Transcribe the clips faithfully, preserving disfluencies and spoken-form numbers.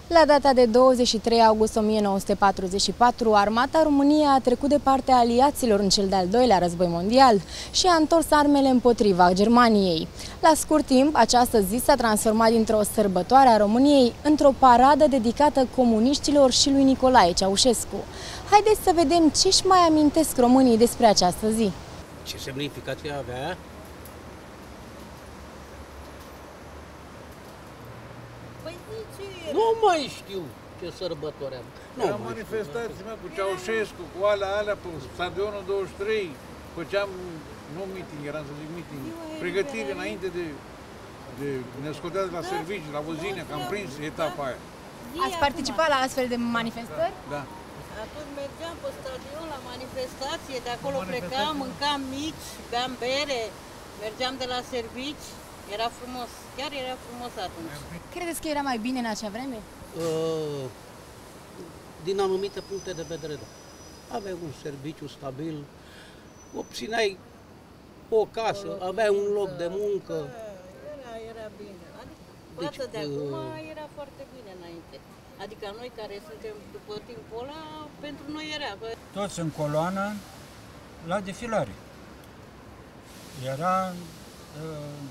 La data de douăzeci și trei august o mie nouă sute patruzeci și patru, armata României a trecut de partea aliaților în cel de-al doilea război mondial și a întors armele împotriva Germaniei. La scurt timp, această zi s-a transformat dintr-o sărbătoare a României într-o paradă dedicată comuniștilor și lui Nicolae Ceaușescu. Haideți să vedem ce își mai amintesc românii despre această zi. Ce semnificație avea? Nu mai știu ce sărbători am. Era manifestații mea cu Ceaușescu, cu alea, alea, pe stadionul douăzeci și trei. Făceam, nu meeting, eram să zic meeting, pregătire înainte de, de ne scotea de la serviciu, la văzine, că am prins etapa aia. Ați participat la astfel de manifestări? Da. Atunci mergeam pe stadion la manifestație, de acolo plecam, mâncam mici, beam bere, mergeam de la servici. Era frumos, chiar era frumos atunci. Credeți că era mai bine în acea vreme? Uh, din anumite puncte de vedere, da. Aveai un serviciu stabil, obțineai o casă, aveai un loc de muncă. Era, era bine. Adică, Deci, față de acum, uh, era foarte bine înainte. Adică noi care suntem după timpul ăla, pentru noi era. Toți în coloană la defilare. Era uh,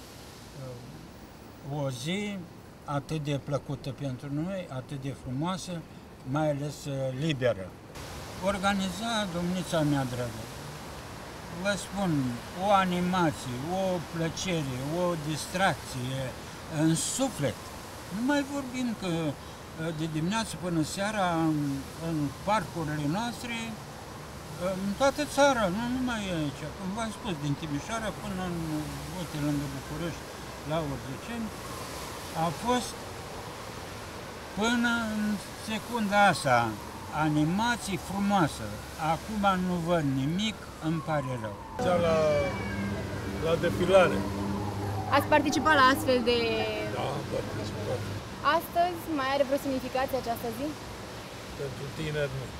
o zi atât de plăcută pentru noi, atât de frumoasă, mai ales liberă. Organiza domnița mea dragă, vă spun, o animație, o plăcere, o distracție în suflet. Nu mai vorbim că de dimineață până seara în, în parcurile noastre, în toată țara, nu numai aici, cum v-am spus, din Timișoara până în, uite, lângă București, la Urziceni, a fost până în secunda asta animații frumoasă. Acum nu văd nimic, îmi pare rău. La, la defilare. Ați participat la astfel de... Da, am participat. Astăzi mai are vreo semnificație această zi? Pentru tineri nu.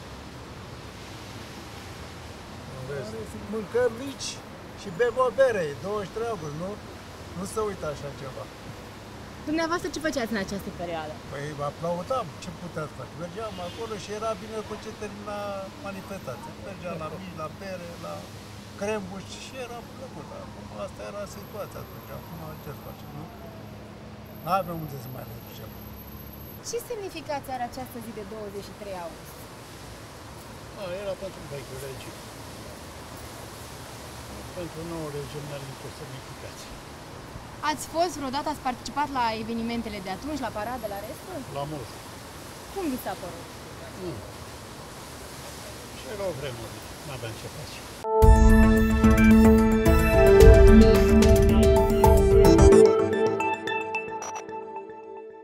Mâncăm mici și bem o bere, douăzeci și trei august, nu? Nu se uită așa ceva. Dumneavoastră ce făceați în această perioadă? Păi aplaudam, ce puteți face? Mergeam acolo și era bine cu ce termina manifestația. Mergeam la mici, la bere, la crembuși și era plăcut. Acum asta era situația atunci, acum ce facem, nu? N-avem unde să mai ne ducem. Ce semnificație are această zi de douăzeci și trei august? A, era pentru vechiul regim. Pentru nou regim n-are nicio semnificație. Ați fost vreodată, ați participat la evenimentele de atunci, la parade, la restul? La mult. Cum vi s-a părut? Nu. Și erau vremuri, n-aveam ce face.